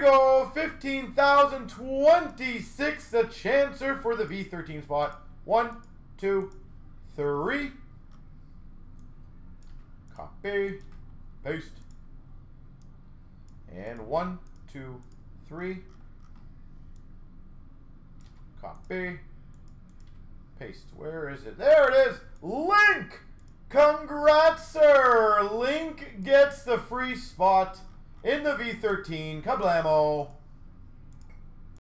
go. 15,026. A chancer for the V13 spot. 1, 2, 3. Copy. Paste. And 1, 2, 3. Copy. Paste. Where is it? There it is. Link! Congrats, sir! Link gets the free spot in the V13. Kablamo!